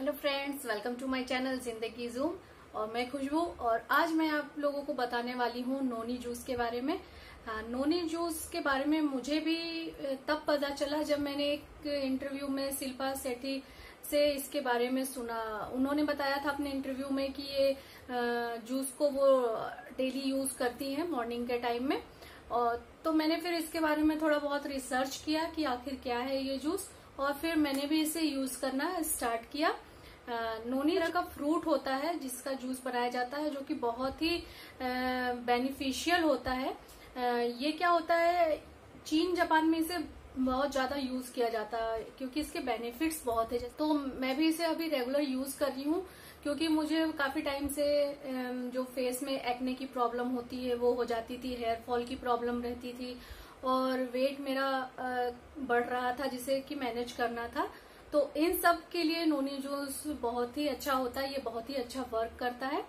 Hello friends, welcome to my channel zindagizoom। और मैं खुशबू और आज मैं आप लोगों को बताने वाली हूँ नोनी जूस के बारे में। हाँ, नोनी जूस के बारे में मुझे भी तब पता चला जब मैंने एक इंटरव्यू में शिल्पा सेठी से इसके बारे में सुना। उन्होंने बताया था अपने इंटरव्यू में कि ये जूस को वो डेली यूज करती हैं मॉर्निंग के टाइम में। और तो मैंने फिर इसके बारे में थोड़ा बहुत रिसर्च किया कि आखिर क्या है ये जूस, और फिर मैंने भी इसे यूज करना स्टार्ट किया। नोनी का फ्रूट होता है जिसका जूस बनाया जाता है, जो कि बहुत ही बेनिफिशियल होता है। ये क्या होता है, चीन जापान में इसे बहुत ज्यादा यूज किया जाता है क्योंकि इसके बेनिफिट्स बहुत है। तो मैं भी इसे अभी रेगुलर यूज कर रही हूँ क्योंकि मुझे काफी टाइम से जो फेस में एक्ने की प्रॉब्लम होती है वो हो जाती थी, हेयर फॉल की प्रॉब्लम रहती थी और वेट मेरा बढ़ रहा था जिसे कि मैनेज करना था। तो इन सब के लिए नोनी जूस बहुत ही अच्छा होता है, ये बहुत ही अच्छा वर्क करता है।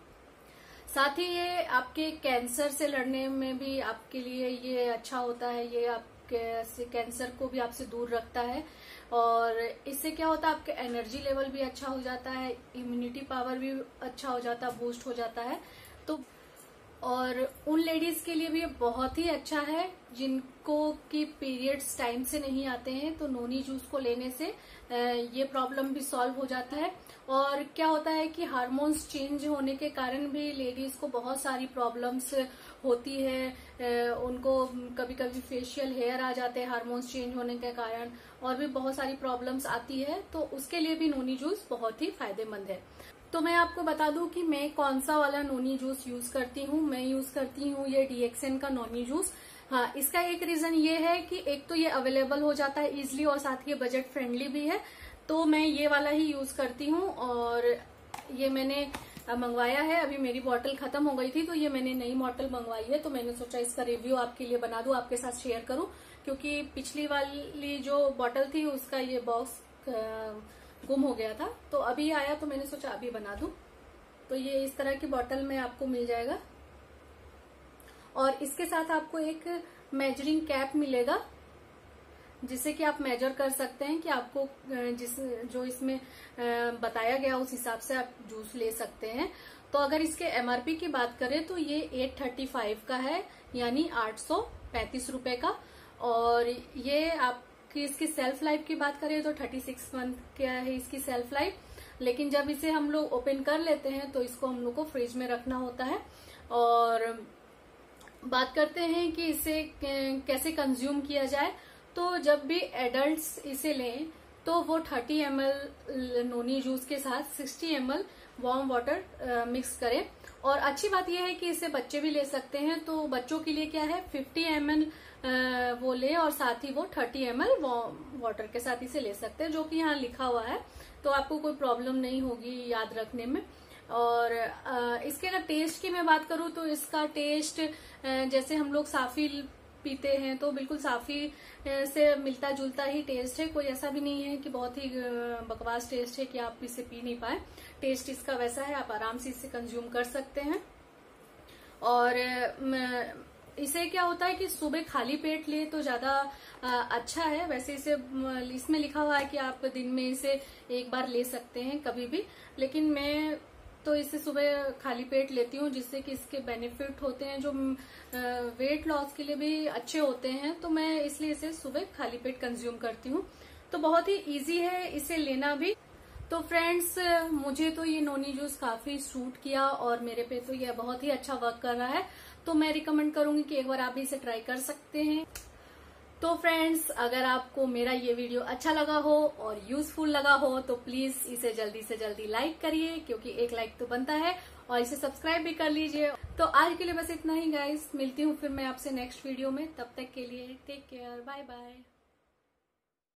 साथ ही ये आपके कैंसर से लड़ने में भी आपके लिए ये अच्छा होता है। ये आपके कैंसर को भी आपसे दूर रखता है और इससे क्या होता है, आपके एनर्जी लेवल भी अच्छा हो जाता है, इम्यूनिटी पावर भी अच्छा हो जाता है, बूस्ट हो जाता है। तो और उन लेडीज के लिए भी ये बहुत ही अच्छा है जिनको की पीरियड्स टाइम से नहीं आते हैं। तो नोनी जूस को लेने से ये प्रॉब्लम भी सॉल्व हो जाता है। और क्या होता है कि हार्मोन्स चेंज होने के कारण भी लेडीज को बहुत सारी प्रॉब्लम्स होती है। उनको कभी कभी फेशियल हेयर आ जाते हैं हार्मोन्स चेंज होने के कारण, और भी बहुत सारी प्रॉब्लम्स आती है। तो उसके लिए भी नोनी जूस बहुत ही फायदेमंद है। तो मैं आपको बता दूं कि मैं कौन सा वाला नोनी जूस यूज करती हूँ। मैं यूज करती हूँ ये Dxn का नोनी जूस। हाँ, इसका एक रीजन ये है कि एक तो ये अवेलेबल हो जाता है इजिली और साथ ही बजट फ्रेंडली भी है। तो मैं ये वाला ही यूज करती हूँ और ये मैंने मंगवाया है। अभी मेरी बॉटल खत्म हो गई थी तो ये मैंने नई बॉटल मंगवाई है। तो मैंने सोचा इसका रिव्यू आपके लिए बना दूं, आपके साथ शेयर करूं, क्योंकि पिछली वाली जो बॉटल थी उसका ये बॉक्स गुम हो गया था। तो अभी आया तो मैंने सोचा अभी बना दूं। तो ये इस तरह की बॉटल में आपको मिल जाएगा और इसके साथ आपको एक मेजरिंग कैप मिलेगा जिससे कि आप मेजर कर सकते हैं कि आपको जो इसमें बताया गया उस हिसाब से आप जूस ले सकते हैं। तो अगर इसके एमआरपी की बात करें तो ये 835 का है, यानी 835 रुपए का। और ये आप कि इसकी सेल्फ लाइफ की बात करें तो 36 मंथ क्या है इसकी सेल्फ लाइफ। लेकिन जब इसे हम लोग ओपन कर लेते हैं तो इसको हम लोग को फ्रिज में रखना होता है। और बात करते हैं कि इसे कैसे कंज्यूम किया जाए। तो जब भी एडल्ट्स इसे लें तो वो 30 ml नोनी जूस के साथ 60 ml वार्म वाटर मिक्स करें। और अच्छी बात यह है कि इसे बच्चे भी ले सकते हैं। तो बच्चों के लिए क्या है, 50 ml वो ले और साथ ही वो 30 ml वार्म वाटर के साथ इसे ले सकते हैं, जो कि यहाँ लिखा हुआ है। तो आपको कोई प्रॉब्लम नहीं होगी याद रखने में। और इसके अगर टेस्ट की मैं बात करूँ तो इसका टेस्ट जैसे हम लोग साफी पीते हैं तो बिल्कुल साफी से मिलता जुलता ही टेस्ट है। कोई ऐसा भी नहीं है कि बहुत ही बकवास टेस्ट है कि आप इसे पी नहीं पाए। टेस्ट इसका वैसा है, आप आराम से इसे कंज्यूम कर सकते हैं। और इसे क्या होता है कि सुबह खाली पेट ले तो ज्यादा अच्छा है। वैसे इसे इसमें लिखा हुआ है कि आप दिन में इसे एक बार ले सकते हैं कभी भी, लेकिन मैं तो इसे सुबह खाली पेट लेती हूँ जिससे कि इसके बेनिफिट होते हैं जो वेट लॉस के लिए भी अच्छे होते हैं। तो मैं इसलिए इसे सुबह खाली पेट कंज्यूम करती हूँ। तो बहुत ही इजी है इसे लेना भी। तो फ्रेंड्स, मुझे तो ये नोनी जूस काफी सूट किया और मेरे पे तो ये बहुत ही अच्छा वर्क कर रहा है। तो मैं रिकमेंड करूंगी कि एक बार आप भी इसे ट्राई कर सकते हैं। तो फ्रेंड्स, अगर आपको मेरा ये वीडियो अच्छा लगा हो और यूजफुल लगा हो तो प्लीज इसे जल्दी से जल्दी लाइक करिए, क्योंकि एक लाइक तो बनता है, और इसे सब्सक्राइब भी कर लीजिए। तो आज के लिए बस इतना ही गाइस, मिलती हूँ फिर मैं आपसे नेक्स्ट वीडियो में। तब तक के लिए टेक केयर, बाय बाय।